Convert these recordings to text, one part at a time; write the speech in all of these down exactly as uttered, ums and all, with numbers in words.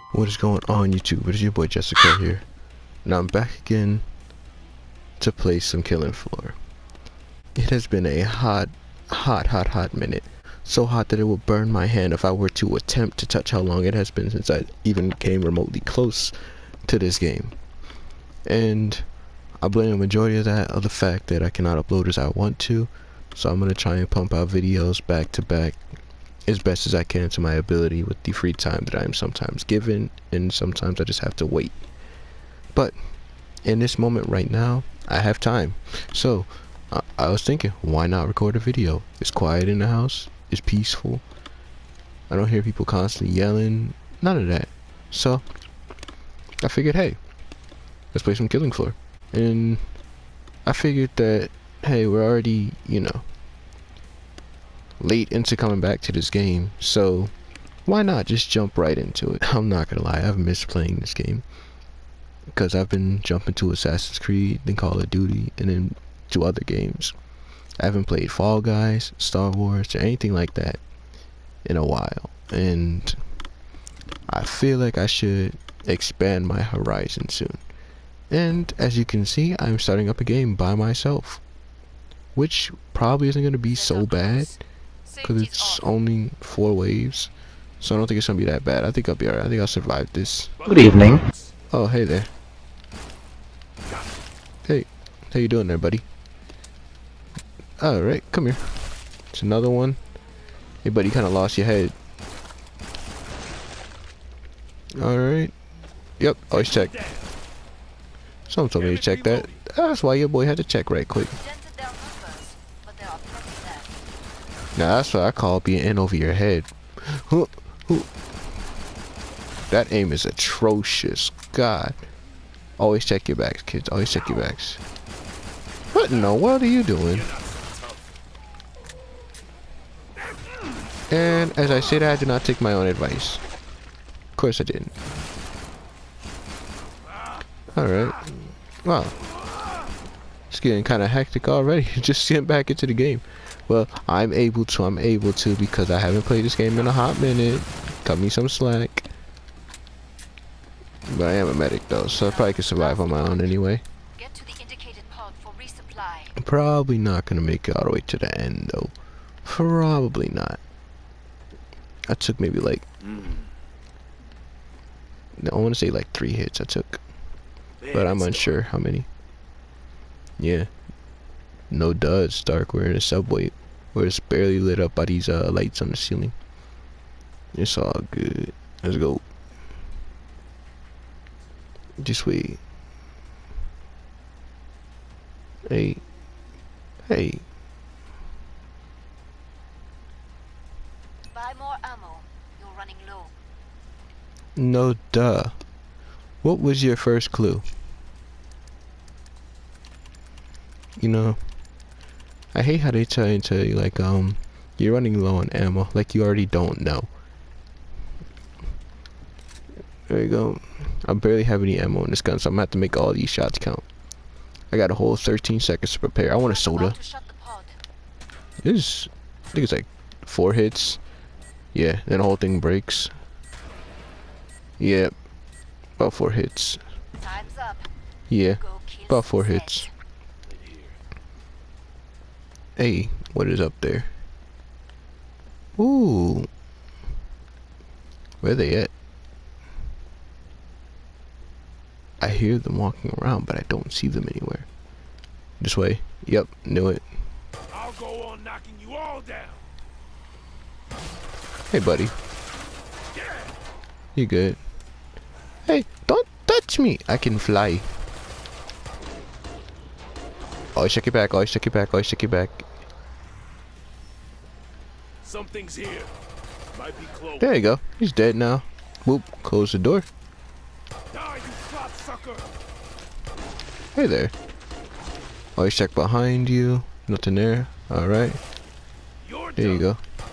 What is going on, YouTube? It is your boy Jessica here. Now I'm back again to play some Killing Floor. It has been a hot, hot, hot, hot minute. So hot that it would burn my hand if I were to attempt to touch how long it has been since I even came remotely close to this game. And I blame the majority of that of the fact that I cannot upload as I want to. So I'm going to try and pump out videos back to back as best as I can to my ability with the free time that I am sometimes given, and sometimes I just have to wait. But in this moment right now, I have time. So I, I was thinking, why not record a video? It's quiet in the house, it's peaceful, I don't hear people constantly yelling, none of that. So I figured, hey, let's play some Killing Floor. And I figured that, hey, we're already, you know, late into coming back to this game, so why not just jump right into it? I'm not gonna lie, I've missed playing this game because I've been jumping to Assassin's Creed, then Call of Duty, and then to other games. I haven't played Fall Guys, Star Wars, or anything like that in a while, and I feel like I should expand my horizon soon. And as you can see, I'm starting up a game by myself, which probably isn't gonna be so bad because it's only four waves, so I don't think it's gonna be that bad. I think I'll be alright. I think I'll survive this. Good evening. Oh, hey there. Hey, how you doing there, buddy? Alright, come here. It's another one. Hey, buddy, you kind of lost your head. Alright. Yep, always check. Someone told me to check that. That's why your boy had to check right quick. Now that's what I call being in over your head. Huh, huh. That aim is atrocious. God. Always check your backs, kids. Always check your backs. What in the world are you doing? And as I say that, I did not take my own advice. Of course I didn't. Alright. Wow. It's getting kind of hectic already. Just getting back into the game. Well, I'm able to, I'm able to because I haven't played this game in a hot minute. Cut me some slack. But I am a medic though, so I probably can survive on my own anyway. Get to the indicated pod for resupply. I'm probably not gonna make it all the way to the end though. Probably not. I took maybe like, no, I want to say like three hits I took. But I'm unsure how many. Yeah. No duds, Dark. We're in a subway where it's barely lit up by these uh, lights on the ceiling. It's all good. Let's go. Just wait. Hey. Hey. Buy more ammo. You're running low. No duh. What was your first clue? You know, I hate how they try and tell you like um you're running low on ammo, like you already don't know. There you go. I barely have any ammo in this gun, so I'm gonna have to make all these shots count. I got a whole thirteen seconds to prepare. I want a soda. This, I think it's like four hits. Yeah, then the whole thing breaks. Yeah, about four hits. Time's up. Yeah, Go kill about four some hits. Zeds. Hey, what is up there? Ooh. Where they at? I hear them walking around, but I don't see them anywhere. This way. Yep, knew it. I'll go on knocking you all down. Hey, buddy. You good? Hey, don't touch me. I can fly. Always check your back. Always check your back. Always check your back. Something's here. Might be close. There you go. He's dead now. Whoop. Close the door. Die, you slot sucker. Hey there. Always check behind you. Nothing there. Alright. You're There you done. go.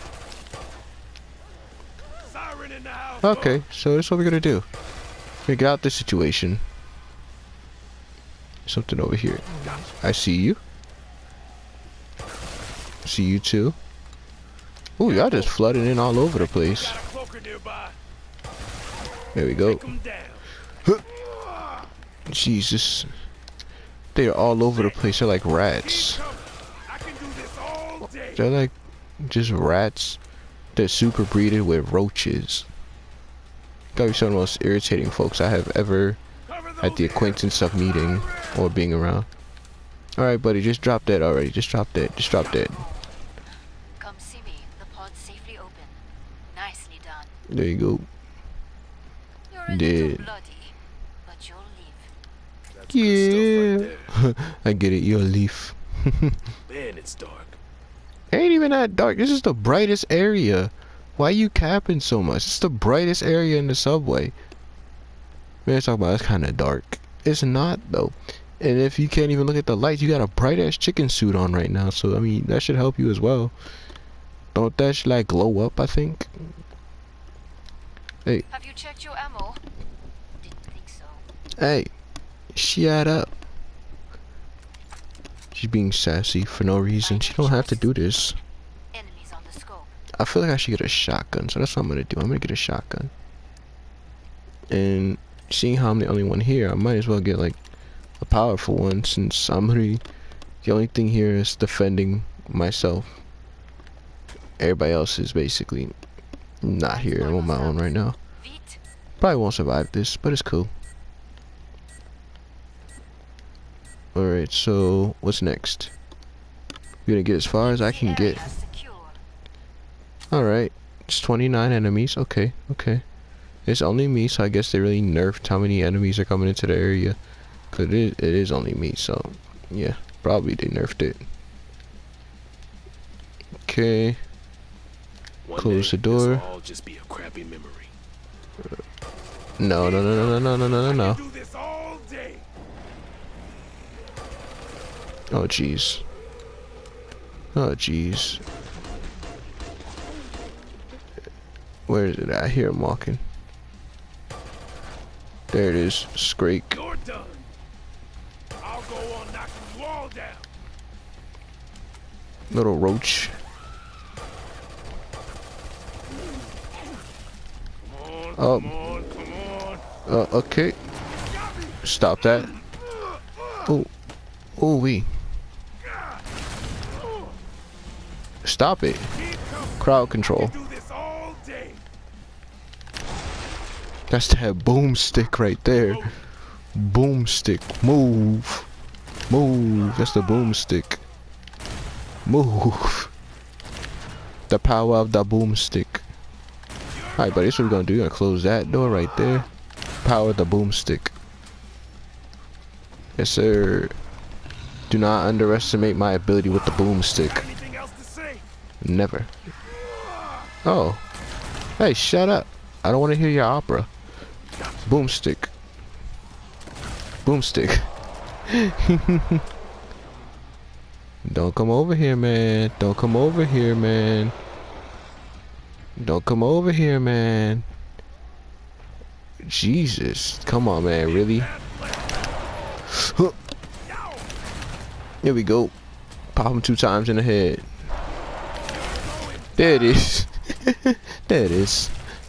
Siren in the house. Okay, so that's what we're gonna do. Figure out this situation. Something over here. I see you. See you too. Ooh, y'all just flooding in all over the place. Got a cloaker nearby. There we go. Take 'em down. Jesus. They're all over the place. They're like Keep rats. coming. I can do this all day. They're like just rats. They're super breeded with roaches. Gotta be some of the most irritating folks I have ever Cover had those the ears. acquaintance of meeting or being around. Alright, buddy, just drop that already. Just drop that. Just drop that. Come see me. The pod's safely open. Nicely done. There you go. You're a Dead. little bloody, but you'll live. That's good stuff right Yeah. I get it. You're a leaf. there. Man, it's dark. Ain't even that dark. This is the brightest area. Why you capping so much? It's the brightest area in the subway. Man, talk about it's kind of dark. It's not though. And if you can't even look at the lights, you got a bright ass chicken suit on right now. So I mean, that should help you as well. Don't that should like glow up? I think. Hey, Have you checked your ammo? Didn't think so. hey, shut up. She's being sassy for no reason. She don't have to do this. Enemies on the scope. I feel like I should get a shotgun, so that's what I'm gonna do. I'm gonna get a shotgun. And seeing how I'm the only one here, I might as well get like a powerful one, since I'm really the only thing here is defending myself. Everybody else is basically not here. I'm on my own right now. Vite. Probably won't survive this, but it's cool. Alright, so what's next? We're gonna get as far as I can get. Area secure. Alright, it's twenty-nine enemies. Okay, okay. It's only me, so I guess they really nerfed how many enemies are coming into the area. Cause it is, it is only me, so yeah, probably they nerfed it. Okay, One Close day, the door. This'll all just be a crappy memory. no, no, no, no, no, no, no, no, I no. can do this all day. Oh jeez. Oh jeez. Where is it at? I hear him walking. There it is. Scrake. You're done. I'll go on knocking you all down. Little roach. Come on, Oh. come on, come on. Uh, okay. Stop that. Oh. Oh, we. Stop it. Keep coming. Crowd I control. can do this all day. That's that boomstick right there. Boomstick. Move. Move. That's the boomstick. Move. The power of the boomstick. Alright, buddy, this is what we're gonna do. We're gonna close that door right there. Power of the boomstick. Yes, sir. Do not underestimate my ability with the boomstick. Anything else to say? Never. Oh. Hey, shut up. I don't want to hear your opera. Boomstick. Boomstick. Don't come over here, man. Don't come over here, man. Don't come over here, man. Jesus. Come on, man. Really? Huh. Here we go. Pop him two times in the head. There it is. There it is.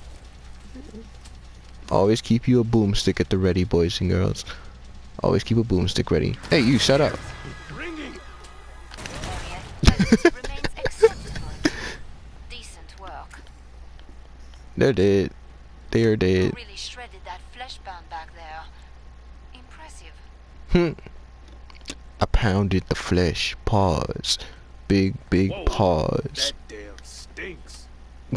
Always keep you a boomstick at the ready, boys and girls. Always keep a boomstick ready. Hey, you, shut up. Ringing. Area remains acceptable. Decent work. They're dead. They are dead. Really shredded that flesh bound back there. Impressive. Hmm. I pounded the flesh. Pause. Big, big Whoa, pause. That damn stinks.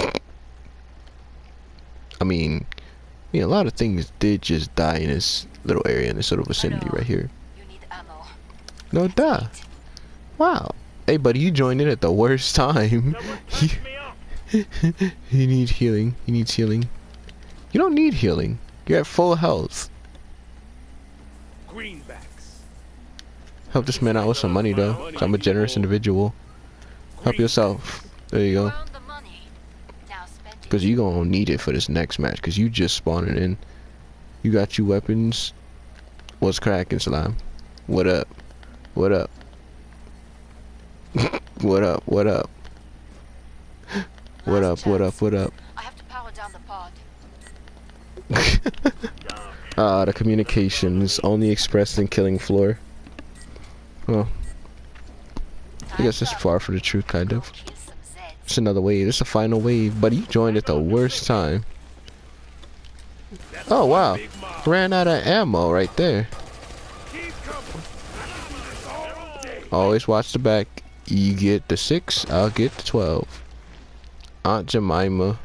I mean, yeah, a lot of things did just die in this little area, in this little vicinity right here. You need ammo. No duh. Wow. Hey, buddy, you joined in at the worst time. Someone touch me up. He needs healing. He needs healing. You don't need healing. You're at full health. Greenbacks. Help this man out with some money, though. 'Cause I'm a generous individual. Help yourself. There you go. Earn the money. Now spend it. Because you gonna need it for this next match. Because you just spawning in. You got your weapons. What's cracking, Slime? What up? What up? What up? What up? What up? Last What chance. up? What up? I have to power down the pod. Ah, the communications only expressed in killing floor. Well, I guess it's far from the truth, kind of. Kill some Zeds. It's another wave. It's a final wave, but you joined at the worst time. Oh wow, ran out of ammo right there. Always watch the back. You get the six, I'll get the twelve. Aunt Jemima.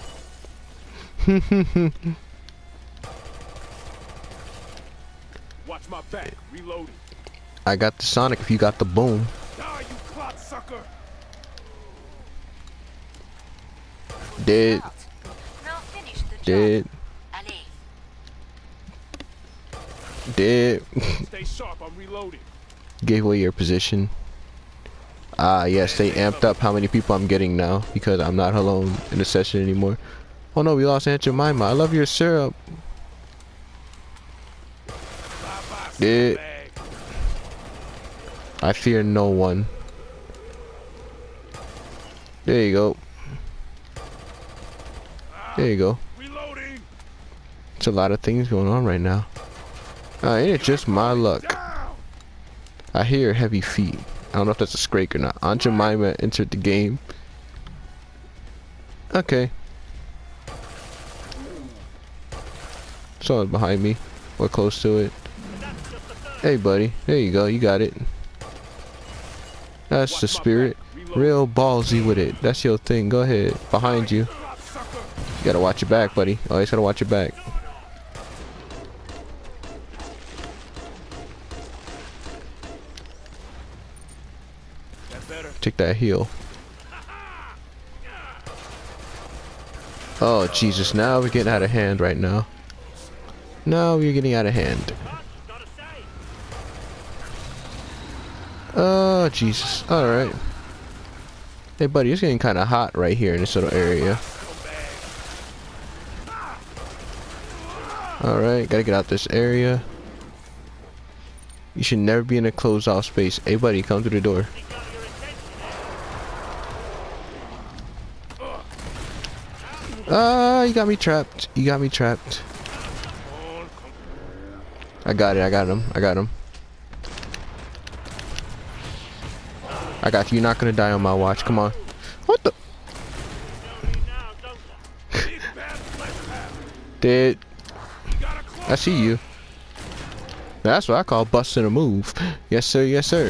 Watch my back. Reloading. I got the Sonic if you got the boom. Die, you clot sucker. Dead. Now finish the job. Dead. Allez. Dead. Stay sharp. I'm reloading. Gave away your position. Ah, yes, they amped up how many people I'm getting now because I'm not alone in the session anymore. Oh no, we lost Aunt Jemima. I love your syrup. Dead. I fear no one. There you go. There you go. Reloading. It's a lot of things going on right now. Uh, ain't it just my luck? I hear heavy feet. I don't know if that's a Scrake or not. Aunt Jemima entered the game. Okay. Someone's behind me. We're close to it. Hey, buddy. There you go. You got it. That's the spirit. Real ballsy with it. That's your thing. Go ahead. Behind you. You gotta watch your back, buddy. Always gotta watch your back. Take that heal. Oh Jesus, now we're getting out of hand right now. Now we're getting out of hand. Oh Jesus, alright. Hey buddy, it's getting kinda hot right here in this little area. Alright, gotta get out this area. You should never be in a closed off space. Hey buddy, come through the door. Ah, uh, you got me trapped. You got me trapped. I got it. I got him. I got him. I got you. You're not gonna die on my watch. Come on. What the? Dead. I see you. That's what I call busting a move. Yes sir. Yes sir.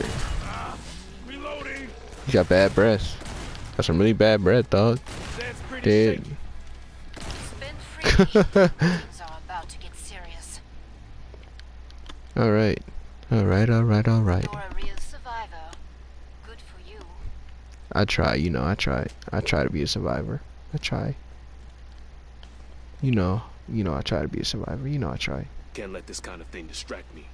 You got bad breath. Got some really bad breath, dog. Dead. Things are about to get serious. Alright. Alright, alright, alright. You're a real survivor. Good for you. I try, you know, I try. I try to be a survivor. I try. You know, you know I try to be a survivor. You know I try. Can't let this kind of thing distract me.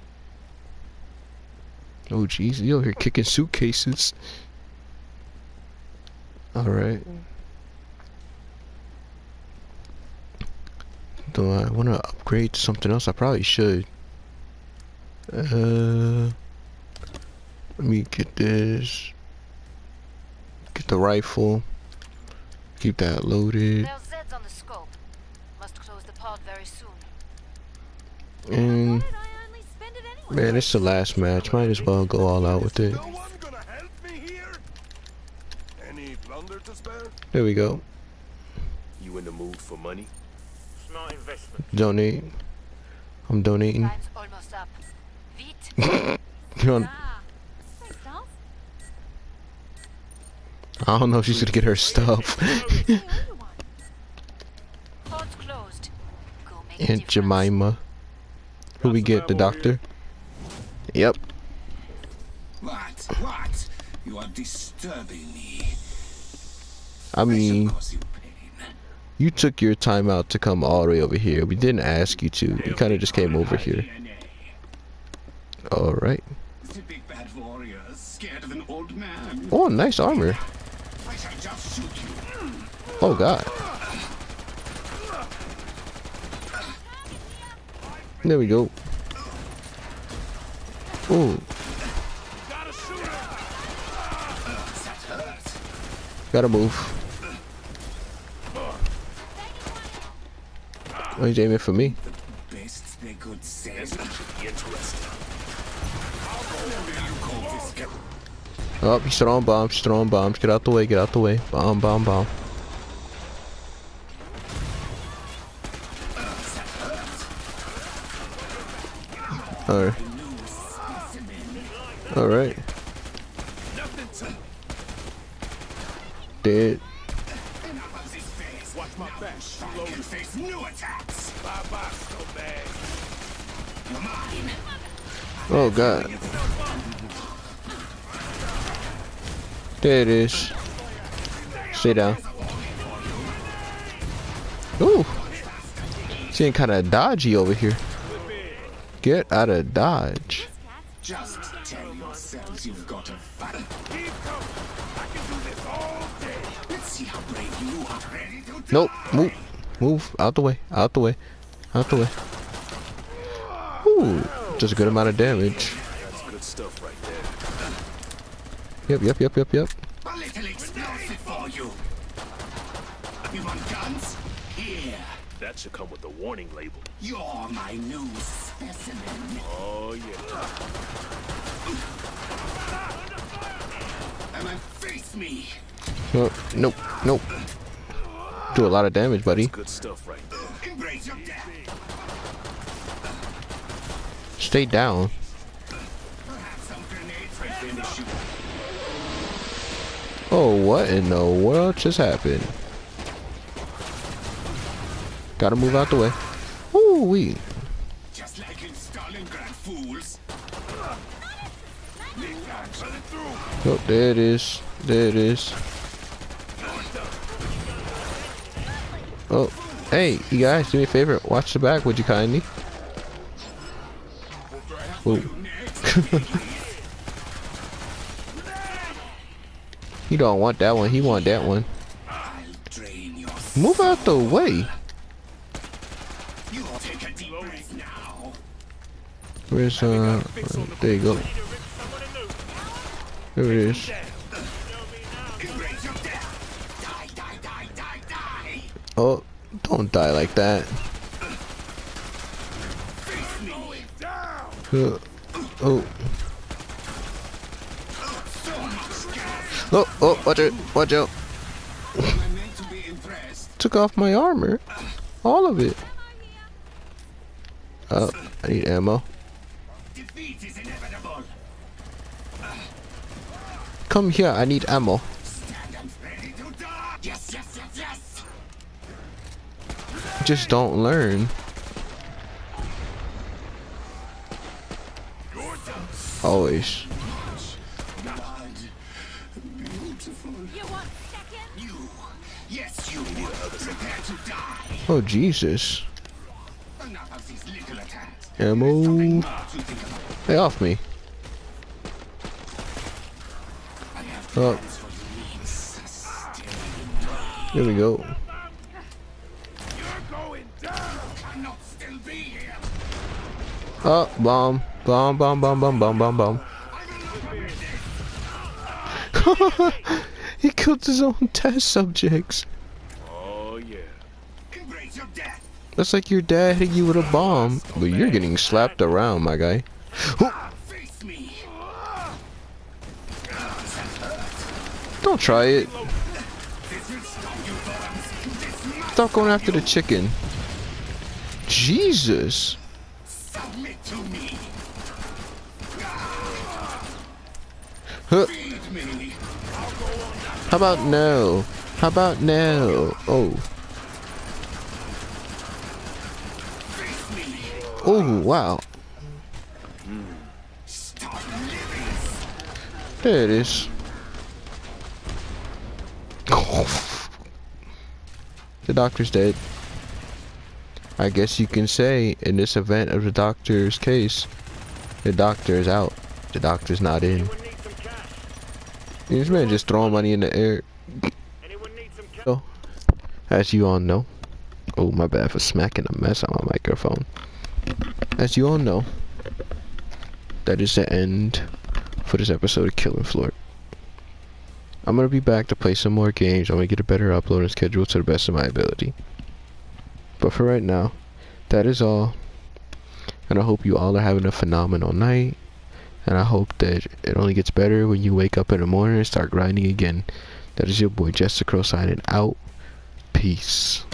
Oh jeez, you over here kicking suitcases. Alright. Do I want to upgrade to something else? I probably should. Uh, let me get this. Get the rifle. Keep that loaded. There's Zeds on the scope. Must close the pod very soon. And man, it's the last match. Might as well go all out with it. No one gonna help me here? Any plunder to spare? There we go. You in the mood for money? Smart investment. Donate. I'm donating. Time's almost up. Vite. You're on- I don't know if she's gonna get her stuff. Pod's closed. Go make a Aunt difference. Jemima. Who we get? The doctor? Yep. What? What? You are disturbing me. I mean, Cause you pain. you took your time out to come all the way over here. We didn't ask you to. You kind of just came over here. Alright. The big bad warrior, scared of an old man. Oh, nice armor. I shall just shoot you. Oh, God. There we go. Ooh. Gotta move. Oh, he's aiming for me. good sense. This should be interesting. You call this get Oh, he's throwing bombs, he's throwing bombs. Get out the way, get out the way. Bomb, bomb, bomb. Alright. Alright. Dead. watch my back. I can face new attacks. Bye bye, so bad. You're mine. Oh god. There it is. Stay down. Ooh. Seeing kind of dodgy over here. Get out of dodge. Just tell yourselves you've got a fight. Keep coming. I can do this all day. Let's see how brave you are. Ready to die. Nope. Move. Move. Out the way. Out the way. Out the way. Ooh. Just a good amount of damage. That's good stuff right there. Yep, yep, yep, yep, yep. A little explosive for you. You want guns? Here. That should come with a warning label. You're my new specimen. Oh yeah. Come and face me. Oh, nope. Nope. Do a lot of damage, buddy. Good stuff right there. Embrace your death. Stay down. Perhaps some grenades will finish you. Oh, what in the world just happened? Gotta move out the way. Ooh, wee. Just like in Stalingrad, fools. Oh, there it is. There it is. Oh, hey, you guys, do me a favor. Watch the back, would you kindly? Ooh. He don't want that one. He want that one. I'll drain your Move out the way. You take a deep breath now. Where's uh? There you go. There it is. Embrace your death. Die, die, die, die, die. Oh, don't die like that. Face me. Uh, oh. So much gas. Oh, oh, watch it. Watch out. I'm meant to be impressed. Took off my armor. All of it. Oh, I need ammo. Defeat is inevitable. Come here, I need ammo. Stand and ready to die. Yes, yes, yes, yes. Just don't learn. Always. Blood. Beautiful. You want second? You. Yes, you. Prepare to die. Oh, Jesus. Enough of these little attacks. Ammo. More to think about. Hey, off me. I have Oh, plans for you. Sustain. here we go. You're going down. Cannot still be here. Oh, bomb. Bomb, bomb, bomb, bomb, bomb, bomb, bomb. He killed his own test subjects. Oh yeah. Embrace your death. That's like your dad hitting you with a bomb, but you're getting slapped around, my guy. Face me. Don't try it. This will stop you, Thorns. This must Stop going after the chicken. Jesus. submit to me. Huh. Feed me. How about no? How about no? Oh. Face me. Oh, wow. Stop living. There it is. The doctor's dead. I guess you can say in this event of the doctor's case, the doctor is out. The doctor's not in. Anyone need some cash? This man just throwing money in the air. Anyone need some cash? So, as you all know, oh my bad for smacking a mess on my microphone. As you all know, that is the end for this episode of Killing Floor. I'm gonna be back to play some more games. I'm gonna get a better uploading schedule to the best of my ability. But for right now, that is all. And I hope you all are having a phenomenal night. And I hope that it only gets better when you wake up in the morning and start grinding again. That is your boy Jessica signing out. Peace.